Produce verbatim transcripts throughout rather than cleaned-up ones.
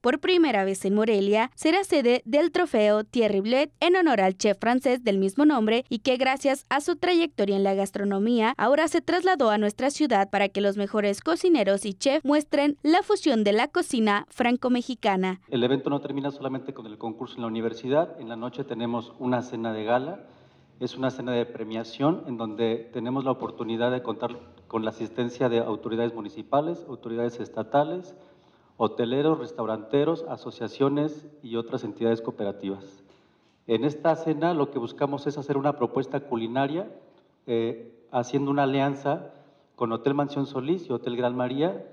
por primera vez en Morelia, será sede del trofeo Thierry Blet en honor al chef francés del mismo nombre y que gracias a su trayectoria en la gastronomía ahora se trasladó a nuestra ciudad para que los mejores cocineros y chefs muestren la fusión de la cocina franco-mexicana. El evento no termina solamente con el concurso en la universidad, en la noche tenemos una cena de gala. Es una cena de premiación en donde tenemos la oportunidad de contar con la asistencia de autoridades municipales, autoridades estatales, hoteleros, restauranteros, asociaciones y otras entidades cooperativas. En esta cena lo que buscamos es hacer una propuesta culinaria eh, haciendo una alianza con Hotel Mansión Solís y Hotel Gran María,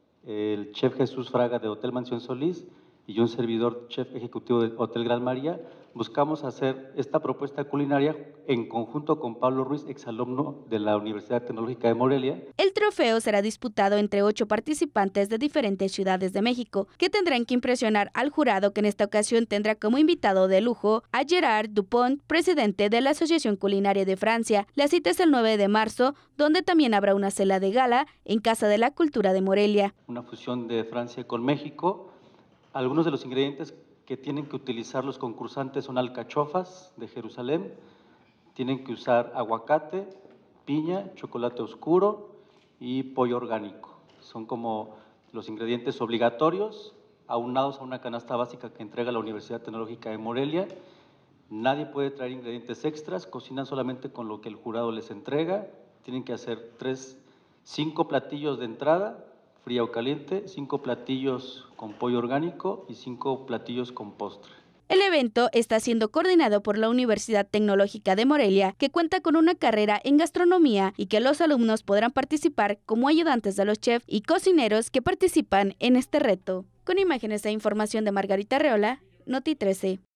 el chef Jesús Fraga de Hotel Mansión Solís y un servidor chef ejecutivo de Hotel Gran María. Buscamos hacer esta propuesta culinaria en conjunto con Pablo Ruiz, exalumno de la Universidad Tecnológica de Morelia. El trofeo será disputado entre ocho participantes de diferentes ciudades de México, que tendrán que impresionar al jurado, que en esta ocasión tendrá como invitado de lujo a Gerard Dupont, presidente de la Asociación Culinaria de Francia. La cita es el nueve de marzo, donde también habrá una cena de gala en Casa de la Cultura de Morelia. Una fusión de Francia con México. Algunos de los ingredientes que tienen que utilizar los concursantes son alcachofas de Jerusalén, tienen que usar aguacate, piña, chocolate oscuro y pollo orgánico. Son como los ingredientes obligatorios, aunados a una canasta básica que entrega la Universidad Tecnológica de Morelia. Nadie puede traer ingredientes extras, cocinan solamente con lo que el jurado les entrega. Tienen que hacer tres, cinco platillos de entrada, fría o caliente, cinco platillos con pollo orgánico y cinco platillos con postre. El evento está siendo coordinado por la Universidad Tecnológica de Morelia, que cuenta con una carrera en gastronomía y que los alumnos podrán participar como ayudantes de los chefs y cocineros que participan en este reto. Con imágenes e información de Margarita Reola, Noti trece.